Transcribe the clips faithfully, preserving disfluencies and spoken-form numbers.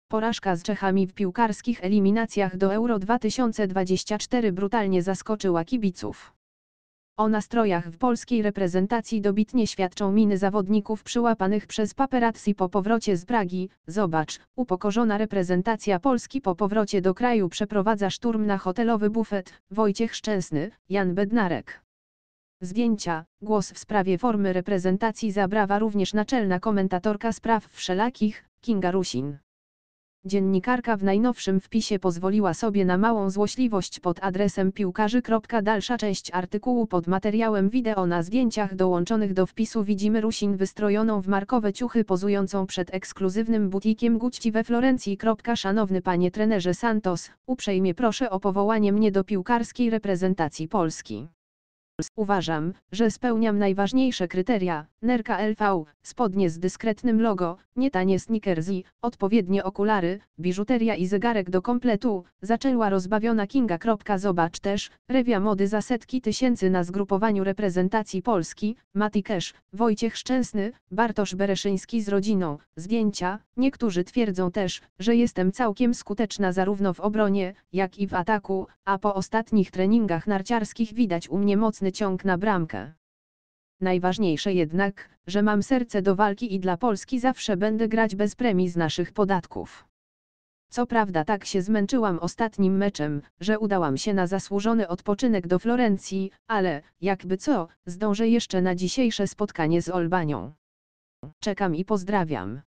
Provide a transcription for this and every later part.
Porażka z Czechami w piłkarskich eliminacjach do Euro dwa tysiące dwudziestego czwartego brutalnie zaskoczyła kibiców. O nastrojach w polskiej reprezentacji dobitnie świadczą miny zawodników przyłapanych przez paparazzi po powrocie z Pragi. Zobacz, upokorzona reprezentacja Polski po powrocie do kraju przeprowadza szturm na hotelowy bufet. Wojciech Szczęsny, Jan Bednarek. Zdjęcia. Głos w sprawie formy reprezentacji zabrała również naczelna komentatorka spraw wszelakich, Kinga Rusin. Dziennikarka w najnowszym wpisie pozwoliła sobie na małą złośliwość pod adresem piłkarzy. Dalsza część artykułu. Pod materiałem wideo na zdjęciach dołączonych do wpisu widzimy Rusin wystrojoną w markowe ciuchy pozującą przed ekskluzywnym butikiem Gucci we Florencji. Szanowny panie trenerze Santos, uprzejmie proszę o powołanie mnie do piłkarskiej reprezentacji Polski. Uważam, że spełniam najważniejsze kryteria: nerka L V, spodnie z dyskretnym logo, nie tanie sneakersy, odpowiednie okulary, biżuteria i zegarek do kompletu, zaczęła rozbawiona Kinga. Zobacz też, rewia mody za setki tysięcy na zgrupowaniu reprezentacji Polski, Mati Cash, Wojciech Szczęsny, Bartosz Bereszyński z rodziną, zdjęcia. Niektórzy twierdzą też, że jestem całkiem skuteczna zarówno w obronie, jak i w ataku, a po ostatnich treningach narciarskich widać u mnie mocny ciąg na bramkę. Najważniejsze jednak, że mam serce do walki i dla Polski zawsze będę grać bez premii z naszych podatków. Co prawda tak się zmęczyłam ostatnim meczem, że udałam się na zasłużony odpoczynek do Florencji, ale, jakby co, zdążę jeszcze na dzisiejsze spotkanie z Albanią. Czekam i pozdrawiam.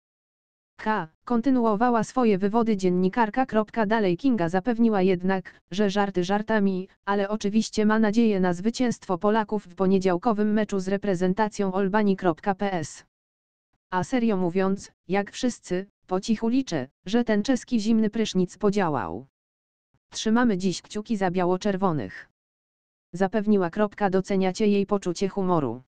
H. Kontynuowała swoje wywody dziennikarka. Dalej Kinga zapewniła jednak, że żarty żartami, ale oczywiście ma nadzieję na zwycięstwo Polaków w poniedziałkowym meczu z reprezentacją Albanii.ps. A serio mówiąc, jak wszyscy, po cichu liczę, że ten czeski zimny prysznic podziałał. Trzymamy dziś kciuki za biało-czerwonych. Zapewniła. Doceniacie jej poczucie humoru.